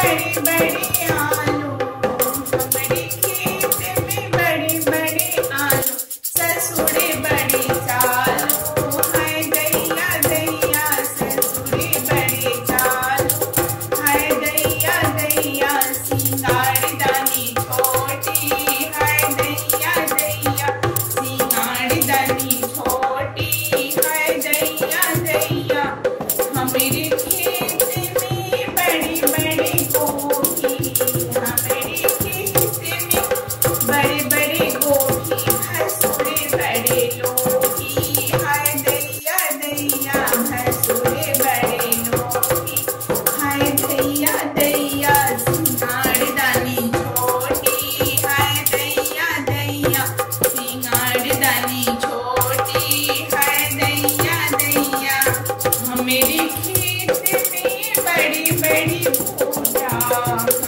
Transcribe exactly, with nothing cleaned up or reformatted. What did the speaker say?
बड़े बड़े आलू, हमारे खेत में बड़े बड़े आलू, ससुरे बड़े चालू, हाय दैया दैया ससुरे बड़े चालू, हाय दैया दैया सिंगाड़दानी छोटी, हाय दैया दैया सिंगाड़दानी छोटी, हाय दैया दैया हमारे खेत में बड़ी बड़ी गोभी, हमारे खेत में बड़े बड़े गोभी, भसुरे बड़े लोभी, हाय दैया दैया भसुरे बड़े लोभी, हाय दैया दैया सिंगाड़दानी छोटी, हाय दैया दैया सिंगाड़दानी छोटी, हाय दैया दैया हमारे खेत में बड़ी बड़ी भूजा।